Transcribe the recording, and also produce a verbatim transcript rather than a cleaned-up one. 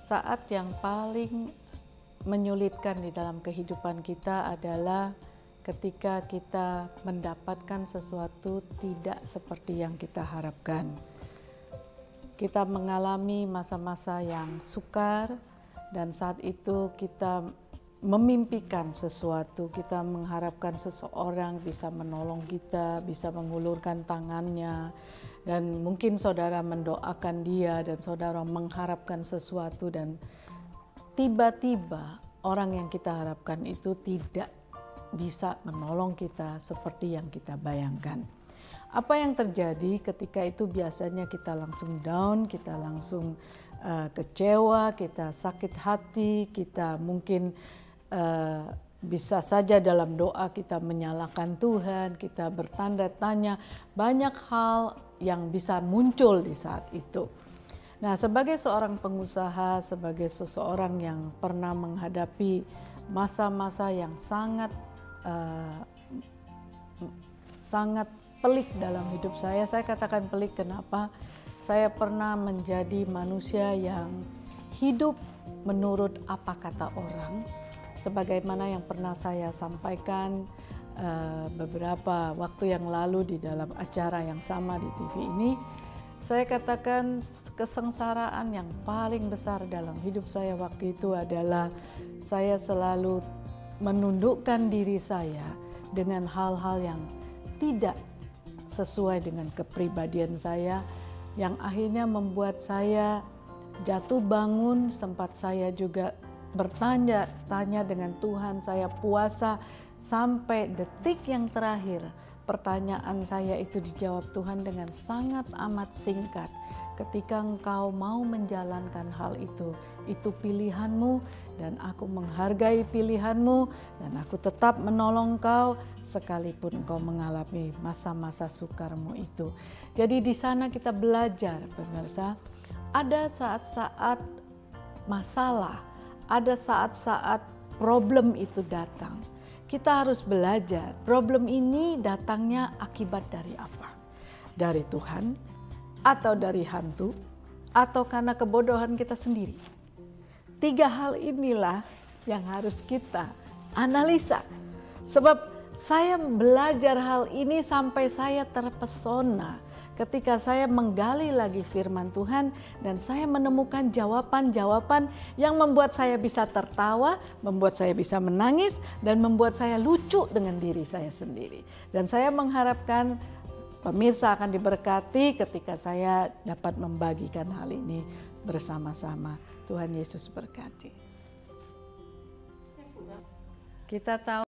Saat yang paling menyulitkan di dalam kehidupan kita adalah ketika kita mendapatkan sesuatu tidak seperti yang kita harapkan. Kita mengalami masa-masa yang sukar dan saat itu kita memimpikan sesuatu, kita mengharapkan seseorang bisa menolong kita, bisa mengulurkan tangannya, dan mungkin saudara mendoakan dia dan saudara mengharapkan sesuatu dan tiba-tiba orang yang kita harapkan itu tidak bisa menolong kita seperti yang kita bayangkan. Apa yang terjadi ketika itu? Biasanya kita langsung down, kita langsung uh, kecewa, kita sakit hati, kita mungkin uh, bisa saja dalam doa kita menyalahkan Tuhan, kita bertanda tanya, banyak hal yang bisa muncul di saat itu. Nah, sebagai seorang pengusaha, sebagai seseorang yang pernah menghadapi masa-masa yang sangat uh, sangat pelik dalam hidup saya. Saya katakan pelik kenapa? Saya pernah menjadi manusia yang hidup menurut apa kata orang. Sebagaimana yang pernah saya sampaikan uh, beberapa waktu yang lalu di dalam acara yang sama di T V ini. Saya katakan kesengsaraan yang paling besar dalam hidup saya waktu itu adalah saya selalu menundukkan diri saya dengan hal-hal yang tidak sesuai dengan kepribadian saya, yang akhirnya membuat saya jatuh bangun, sempat saya juga bertanya-tanya dengan Tuhan, saya puasa sampai detik yang terakhir. Pertanyaan saya itu dijawab Tuhan dengan sangat amat singkat. Ketika engkau mau menjalankan hal itu, itu pilihanmu dan aku menghargai pilihanmu dan aku tetap menolong kau sekalipun engkau mengalami masa-masa sukarmu itu. Jadi di sana kita belajar, pemirsa, ada saat-saat masalah, ada saat-saat problem itu datang. Kita harus belajar, problem ini datangnya akibat dari apa? Dari Tuhan, atau dari hantu, atau karena kebodohan kita sendiri. Tiga hal inilah yang harus kita analisa. Sebab saya belajar hal ini sampai saya terpesona ketika saya menggali lagi firman Tuhan dan saya menemukan jawaban-jawaban yang membuat saya bisa tertawa, membuat saya bisa menangis, dan membuat saya lucu dengan diri saya sendiri. Dan saya mengharapkan pemirsa akan diberkati ketika saya dapat membagikan hal ini bersama-sama. Tuhan Yesus berkati. Kita tahu